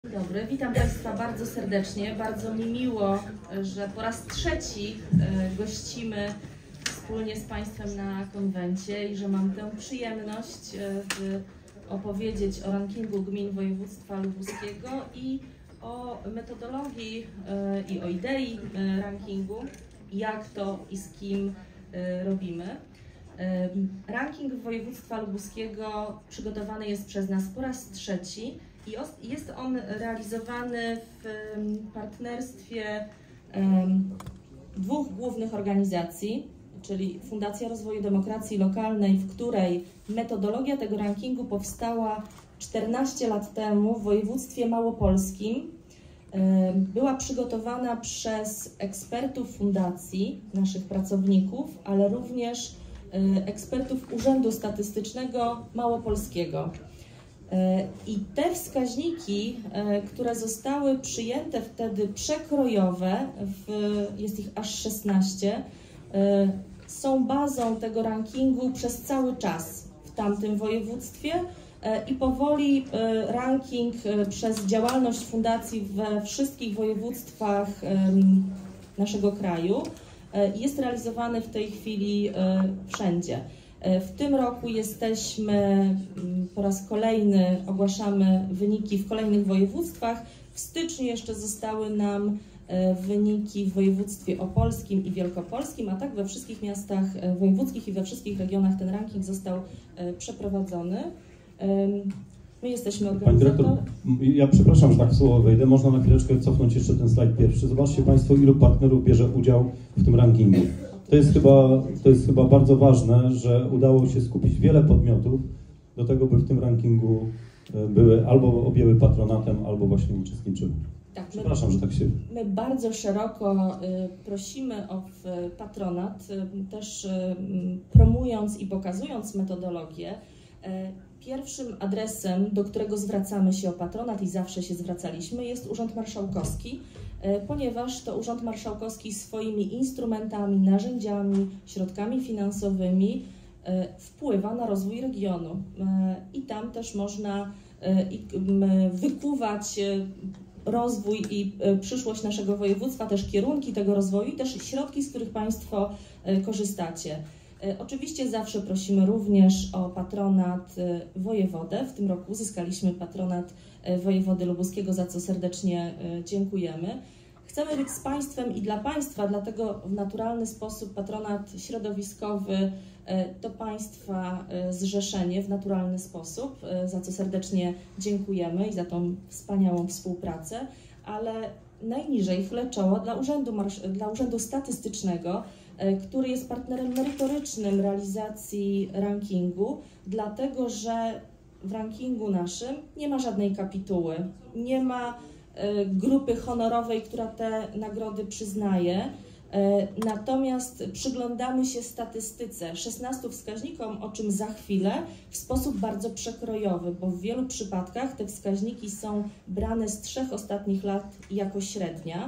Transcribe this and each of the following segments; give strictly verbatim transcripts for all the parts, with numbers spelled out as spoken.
Dzień dobry, witam Państwa bardzo serdecznie. Bardzo mi miło, że po raz trzeci gościmy wspólnie z Państwem na konwencie i że mam tę przyjemność opowiedzieć o rankingu gmin województwa lubuskiego i o metodologii i o idei rankingu, jak to i z kim robimy. Ranking województwa lubuskiego przygotowany jest przez nas po raz trzeci i jest on realizowany w partnerstwie dwóch głównych organizacji, czyli Fundacja Rozwoju Demokracji Lokalnej, w której metodologia tego rankingu powstała czternaście lat temu w województwie małopolskim. Była przygotowana przez ekspertów fundacji, naszych pracowników, ale również ekspertów Urzędu Statystycznego Małopolskiego. I te wskaźniki, które zostały przyjęte wtedy przekrojowe, w, jest ich aż szesnaście, są bazą tego rankingu przez cały czas w tamtym województwie i powoli ranking przez działalność fundacji we wszystkich województwach naszego kraju jest realizowany w tej chwili wszędzie. W tym roku jesteśmy, po raz kolejny ogłaszamy wyniki w kolejnych województwach. W styczniu jeszcze zostały nam wyniki w województwie opolskim i wielkopolskim, a tak we wszystkich miastach wojewódzkich i we wszystkich regionach ten ranking został przeprowadzony. My jesteśmy organizatorem. Pani dyrektor, ja przepraszam, że tak w słowo wejdę. Można na chwileczkę cofnąć jeszcze ten slajd pierwszy. Zobaczcie Państwo, ilu partnerów bierze udział w tym rankingu. To jest chyba, to jest chyba bardzo ważne, że udało się skupić wiele podmiotów do tego, by w tym rankingu były albo objęły patronatem, albo właśnie uczestniczyły. Tak, przepraszam, my, że tak się... My bardzo szeroko y, prosimy o y, patronat, y, też y, promując i pokazując metodologię. Y, Pierwszym adresem, do którego zwracamy się o patronat i zawsze się zwracaliśmy, jest Urząd Marszałkowski, ponieważ to Urząd Marszałkowski swoimi instrumentami, narzędziami, środkami finansowymi wpływa na rozwój regionu. I tam też można wykuwać rozwój i przyszłość naszego województwa, też kierunki tego rozwoju i też środki, z których Państwo korzystacie. Oczywiście zawsze prosimy również o patronat wojewodę. W tym roku uzyskaliśmy patronat wojewody lubuskiego, za co serdecznie dziękujemy. Chcemy być z Państwem i dla Państwa, dlatego w naturalny sposób patronat środowiskowy to Państwa zrzeszenie w naturalny sposób, za co serdecznie dziękujemy i za tą wspaniałą współpracę, ale najniżej chylę czoła dla Urzędu, dla Urzędu Statystycznego, który jest partnerem merytorycznym realizacji rankingu, dlatego że w rankingu naszym nie ma żadnej kapituły, nie ma grupy honorowej, która te nagrody przyznaje, natomiast przyglądamy się statystyce, szesnastu wskaźnikom, o czym za chwilę, w sposób bardzo przekrojowy, bo w wielu przypadkach te wskaźniki są brane z trzech ostatnich lat jako średnia.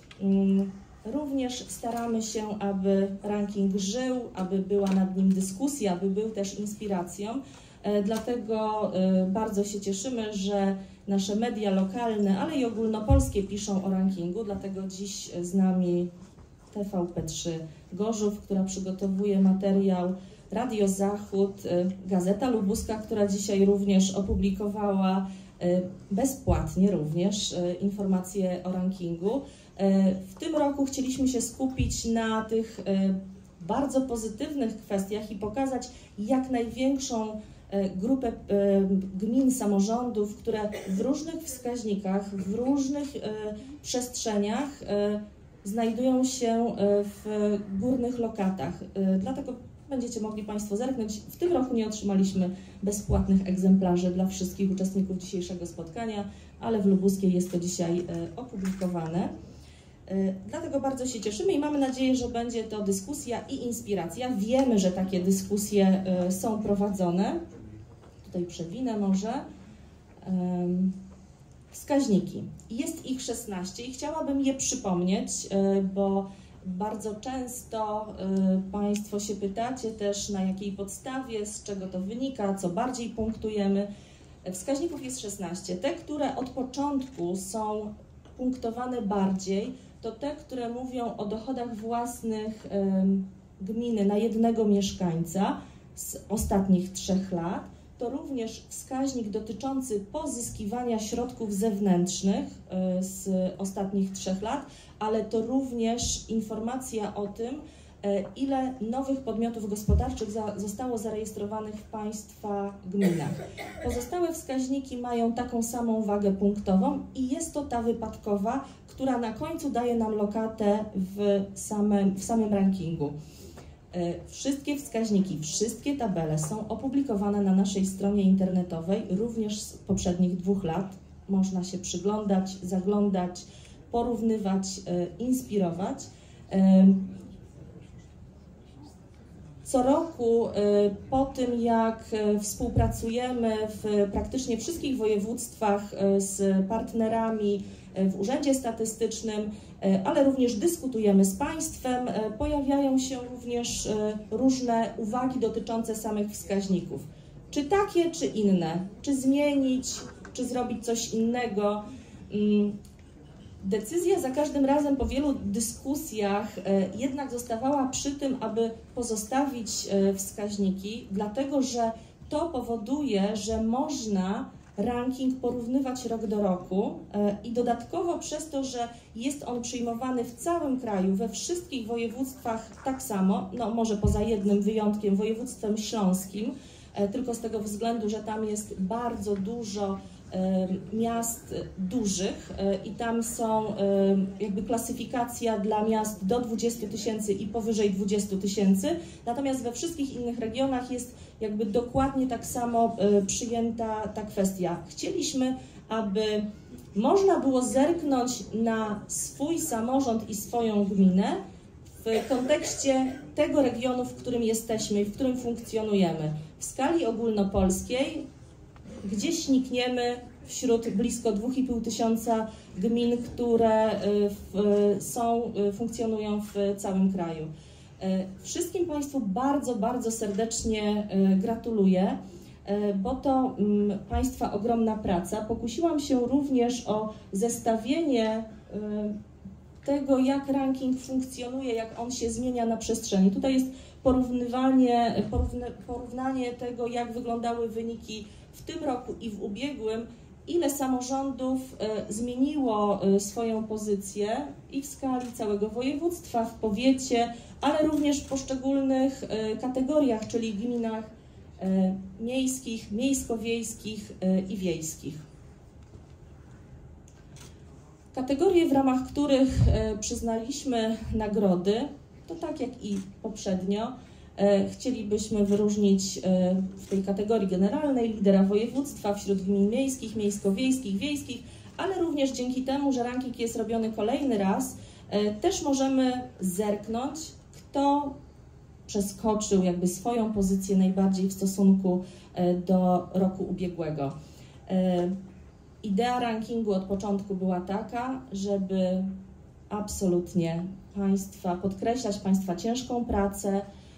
Również staramy się, aby ranking żył, aby była nad nim dyskusja, aby był też inspiracją. Dlatego bardzo się cieszymy, że nasze media lokalne, ale i ogólnopolskie piszą o rankingu. Dlatego dziś z nami T V P trzy Gorzów, która przygotowuje materiał, Radio Zachód, Gazeta Lubuska, która dzisiaj również opublikowała bezpłatnie również informacje o rankingu. W tym roku chcieliśmy się skupić na tych bardzo pozytywnych kwestiach i pokazać jak największą grupę gmin, samorządów, które w różnych wskaźnikach, w różnych przestrzeniach znajdują się w górnych lokatach. Dlatego będziecie mogli Państwo zerknąć. W tym roku nie otrzymaliśmy bezpłatnych egzemplarzy dla wszystkich uczestników dzisiejszego spotkania, ale w Lubuskiej jest to dzisiaj opublikowane. Dlatego bardzo się cieszymy i mamy nadzieję, że będzie to dyskusja i inspiracja. Wiemy, że takie dyskusje są prowadzone. Tutaj przewinę może. Wskaźniki. Jest ich szesnaście i chciałabym je przypomnieć, bo bardzo często Państwo się pytacie też, na jakiej podstawie, z czego to wynika, co bardziej punktujemy. Wskaźników jest szesnaście. Te, które od początku są punktowane bardziej, to te, które mówią o dochodach własnych gminy na jednego mieszkańca z ostatnich trzech lat. To również wskaźnik dotyczący pozyskiwania środków zewnętrznych z ostatnich trzech lat, ale to również informacja o tym, ile nowych podmiotów gospodarczych za, zostało zarejestrowanych w Państwa gminach. Pozostałe wskaźniki mają taką samą wagę punktową i jest to ta wypadkowa, która na końcu daje nam lokatę w samym, w samym rankingu. Wszystkie wskaźniki, wszystkie tabele są opublikowane na naszej stronie internetowej, również z poprzednich dwóch lat. Można się przyglądać, zaglądać, porównywać, inspirować. Co roku po tym, jak współpracujemy w praktycznie wszystkich województwach z partnerami w Urzędzie Statystycznym, ale również dyskutujemy z Państwem, pojawiają się również różne uwagi dotyczące samych wskaźników. Czy takie, czy inne? Czy zmienić, czy zrobić coś innego? Decyzja za każdym razem po wielu dyskusjach jednak zostawała przy tym, aby pozostawić wskaźniki, dlatego że to powoduje, że można ranking porównywać rok do roku i dodatkowo przez to, że jest on przyjmowany w całym kraju, we wszystkich województwach tak samo, no może poza jednym wyjątkiem, województwem śląskim, tylko z tego względu, że tam jest bardzo dużo miast dużych i tam są jakby klasyfikacja dla miast do dwudziestu tysięcy i powyżej dwudziestu tysięcy, natomiast we wszystkich innych regionach jest jakby dokładnie tak samo przyjęta ta kwestia. Chcieliśmy, aby można było zerknąć na swój samorząd i swoją gminę w kontekście tego regionu, w którym jesteśmy i w którym funkcjonujemy. W skali ogólnopolskiej gdzieś nikniemy wśród blisko dwóch i pół tysiąca gmin, które w, są, funkcjonują w całym kraju. Wszystkim Państwu bardzo, bardzo serdecznie gratuluję, bo to Państwa ogromna praca. Pokusiłam się również o zestawienie tego, jak ranking funkcjonuje, jak on się zmienia na przestrzeni. Tutaj jest porównywanie, porówny, porównanie tego, jak wyglądały wyniki w tym roku i w ubiegłym, ile samorządów zmieniło swoją pozycję i w skali całego województwa, w powiecie, ale również w poszczególnych kategoriach, czyli gminach miejskich, miejsko-wiejskich i wiejskich. Kategorie, w ramach których przyznaliśmy nagrody, to tak jak i poprzednio, chcielibyśmy wyróżnić w tej kategorii generalnej lidera województwa wśród gmin miejskich, miejsko-wiejskich, wiejskich, ale również dzięki temu, że ranking jest robiony kolejny raz, też możemy zerknąć, kto przeskoczył jakby swoją pozycję najbardziej w stosunku do roku ubiegłego. Idea rankingu od początku była taka, żeby absolutnie Państwa podkreślać, Państwa ciężką pracę,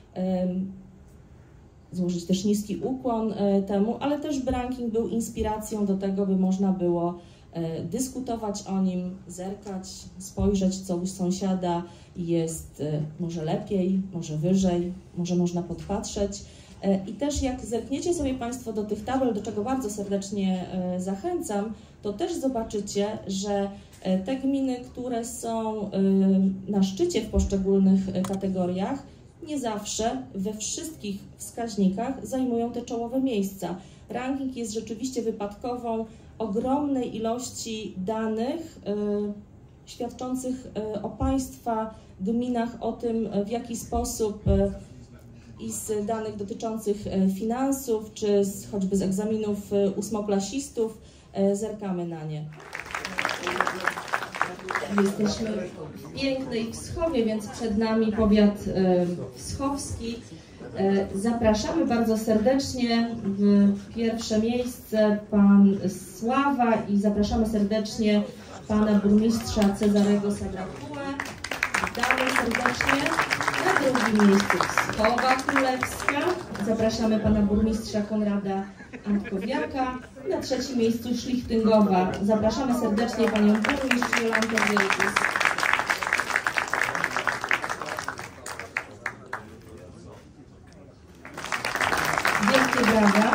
złożyć też niski ukłon temu, ale też by ranking był inspiracją do tego, by można było dyskutować o nim, zerkać, spojrzeć, co u sąsiada jest może lepiej, może wyżej, może można podpatrzeć. I też jak zerkniecie sobie Państwo do tych tabel, do czego bardzo serdecznie zachęcam, to też zobaczycie, że te gminy, które są na szczycie w poszczególnych kategoriach, nie zawsze we wszystkich wskaźnikach zajmują te czołowe miejsca. Ranking jest rzeczywiście wypadkową ogromnej ilości danych świadczących o Państwa gminach, o tym, w jaki sposób i z danych dotyczących finansów, czy z, choćby z egzaminów ósmoklasistów zerkamy na nie. Jesteśmy w pięknej Wschowie, więc przed nami powiat wschowski. Zapraszamy bardzo serdecznie w pierwsze miejsce pan Sława i zapraszamy serdecznie pana burmistrza Cezarego Sagrakułę. Witamy serdecznie. Na drugim miejscu Wskowa Królewska. Zapraszamy pana burmistrza Konrada Antkowiaka. Na trzecim miejscu Szlichtyngowa. Zapraszamy serdecznie panią burmistrz Jolantę Wielkus. Wielkie brawa.